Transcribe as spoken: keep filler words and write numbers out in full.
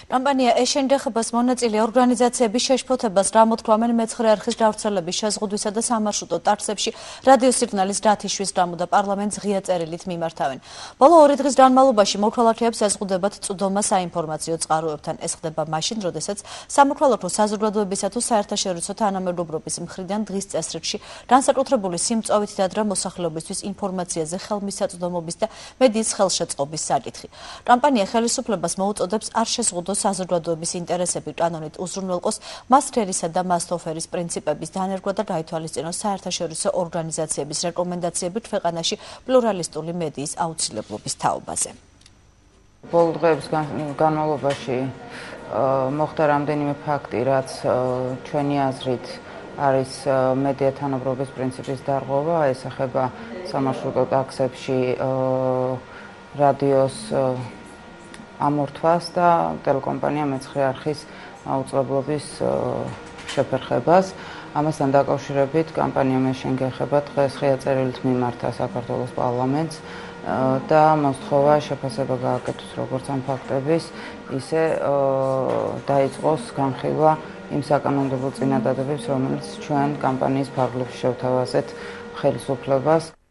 კამპანია ეშენ გეხებას მონაწილე ორგანიზაციების შეშფოთებას გამოთქვამენ მეცხრე არხის გავრცელების, შეზღუდვისა და სამარშრუტო ტაქსებში რადიოსიგნალის გათიშვის გამო და პარლამენტს ღია წერილით მიმართავენ. ბოლო ორი დღის განმავლობაში მოქალაქეებს ეზღუდებათ წვდომა საინფორმაციო წყაროებთან. ეს ხდება მაშინ, როდესაც სამოქალაქო საზოგადოებისა თუ საერთაშორისო თანამედროვეობის მხრიდან დღის წესრიგში განსაკუთრებული სიმწვავით დადრა მოსახლეობისთვის ინფორმაციაზე ხელმისაწვდომობის და მედიის ხელშეწყობის საკითხი. კამპანია ხელისუფლებას მოუწოდებს არ შეზღუდოს საზოგადოების ინტერესები კანონით უზრუნველყოს მას რერისა და მასტოფერის პრინციპების დანერგვა და გაითვალისწინოს საერთაშორისო ორგანიზაციების რეკომენდაციებით ქვეყანაში პლურალისტული მედიის აუცილებლობის თაობაზე. ბოლო დღეების განმავლობაში მოხდა რამდენიმე ფაქტი, რაც ჩვენი აზრით არის მედია თანაბრობის პრინციპის დარღვევა, ეს ეხება სამარშრუტო ტაქსებში რადიოს ამორთვას და ტელეკომპანია მეცხრე არხის აუწყებლობის შეფერხებას. ამასთან დაკავშირებით კამპანია მაშინ გეხება დღეს ღია წერილით მიმართა საქართველოს პარლამენტს და მოსთხოვა შეფასება გააკეთოს როგორც ამ ფაქტების, ისე დაიწყოს განხილვა იმ საკანონმდებლო წინადადებებს, რომელიც ჩვენ კამპანიის ფარგლებში შევთავაზეთ ხელისუფლებას.